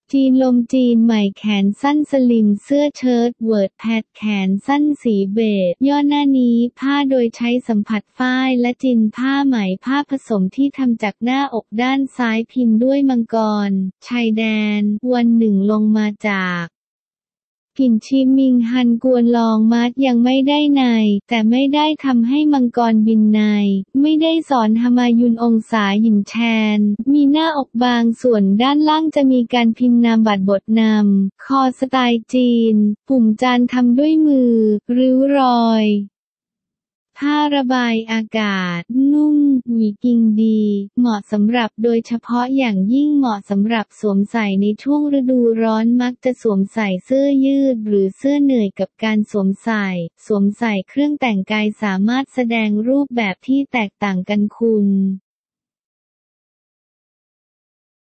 จีนลมจีนใหม่แขนสั้นสลิมเสื้อเชิ้ตเวิร์ดแพดแขนสั้นสีเบจย่อหน้านี้ผ้าโดยใช้สัมผัสฝ้ายและจินผ้าไหมผ้าผสมที่ทำจากหน้าอกด้านซ้ายพิมพ์ด้วยมังกรชายแดนวันหนึ่งลงมาจากผินชิมิงฮันกวนลองมัดยังไม่ได้ในแต่ไม่ได้ทำให้มังกรบินในไม่ได้สอนฮามายุนองศาหยินแชนมีหน้าอกบางส่วนด้านล่างจะมีการพิมพ์นามบัตรบทนำคอสไตล์จีนปุ่มจานทำด้วยมือริ้วรอยผ้าระบายอากาศนุ่มหวีกิ่งดีเหมาะสำหรับโดยเฉพาะอย่างยิ่งเหมาะสำหรับสวมใส่ในช่วงฤดูร้อนมักจะสวมใส่เสื้อยืดหรือเสื้อเหนื่อยกับการสวมใส่เครื่องแต่งกายสามารถแสดงรูปแบบที่แตกต่างกันคุณ